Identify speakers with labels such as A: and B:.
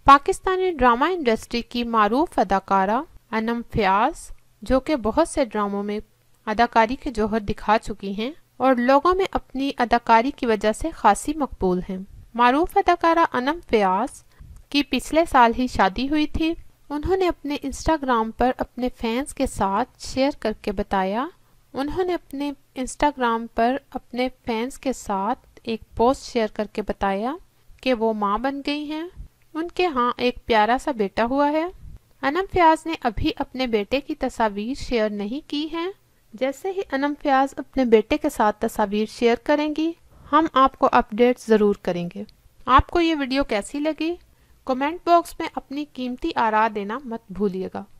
A: Pakistani drama industry की मारूफ अदाकारा अनम फयाज, जो कि बहुत से ड्रामों में अदाकारी के जौहर दिखा चुकी हैं और लोगों में अपनी अदाकारी की वजह से खासी मकबूल हैं। मारूफ अदाकारा अनम फयाज की पिछले साल ही शादी हुई थी। उन्होंने अपने इंस्टाग्राम पर अपने फैंस के साथ शेयर करके बताया एक पोस्ट शेयर करके बताया कि वो माँ बन गई हैं। उनके यहाँ एक प्यारा सा बेटा हुआ है। अनम फयाज ने अभी अपने बेटे की तस्वीर शेयर नहीं की हैं। जैसे ही अनम फयाज अपने बेटे के साथ तस्वीर शेयर करेंगी, हम आपको अपडेट ज़रूर करेंगे। आपको ये वीडियो कैसी लगी? कमेंट बॉक्स में अपनी कीमती आरा देना मत भूलिएगा।